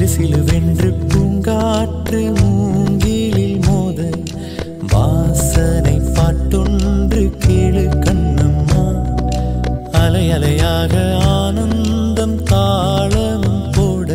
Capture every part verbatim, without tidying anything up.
சிலு சிலுவென்று பூங்காற்று மூங்கிலில் மோத வாசனை பாட்டொன்று கேளு கண்ணம்மா. அலை அலையாக ஆனந்தம் தாளமும் போட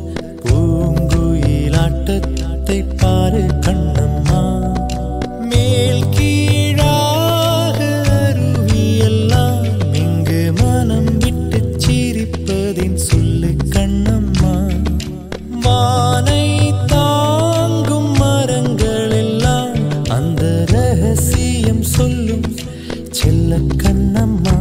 பூங்குயிலாட்டத்தை பாரு கண்ணம்மா. மேல் கீழாக அருவியெல்லாம் இங்கு மனம் விட்டு சிரிப்பதின் சொல்லு கண்ணம்மா. வானை தாங்கும் மரங்கள் எல்லாம் அந்த ரகசியம் சொல்லும் செல்ல கண்ணம்மா.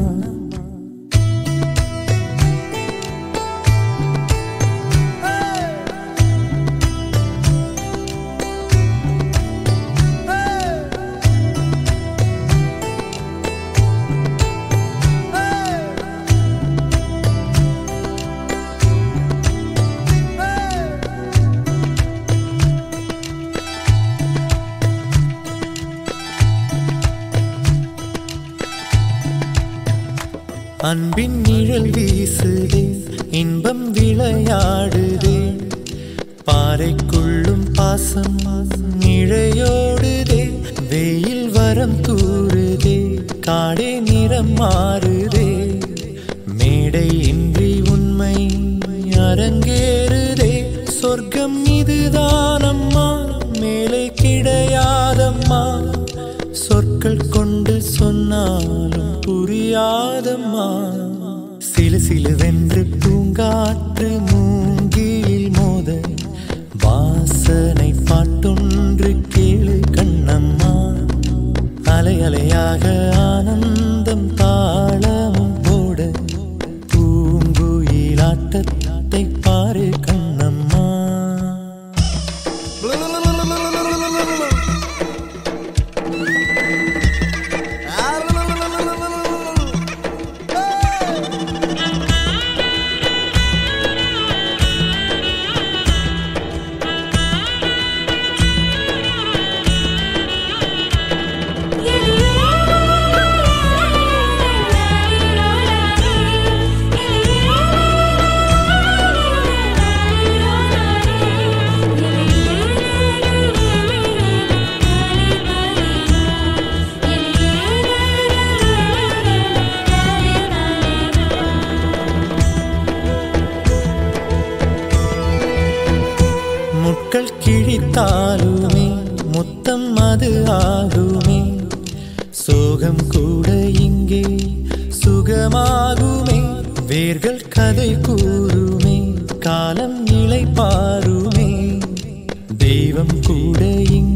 அன்பின் நிழல் வீசுதே இன்பம் விளையாடுதே பாறைக்குள்ளும் பாசம் இழையோடுதே. வெயில் வரம் தூறுதே காடே நிறம் மாறுதே. மேடை இன்றி உண்மை அரங்கேறுதே. சொர்க்கம் இதுதானம்மா மேலே கிடையாதம்மா. சொற்கள் கொண்டு சொன்னாலும் புரியாதம்மா. சிலு சிலுவென்று பூங்காற்று மூங்கில் மோத வாசனை பாட்டொன்று கேளு கண்ணம்மா. அலை அலையாக ஆனந்தம் தாளமும் போட பூங்குயிலாட்டத்தை பாரு கண்ணம்மா. முட்கள் கிழித்தாலுமே முத்தம் அது ஆகுமே. சோகம் கூட இங்கே சுகமாகுமே. வேர்கள் கதை கூறுமே காலம் இளைப்பாருமே. தெய்வம் கூட இங்கே